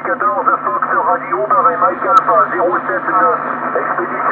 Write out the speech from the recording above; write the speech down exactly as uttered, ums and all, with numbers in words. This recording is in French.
quatorze Fox Radio, barré Mike Alpha zéro sept neuf, expédition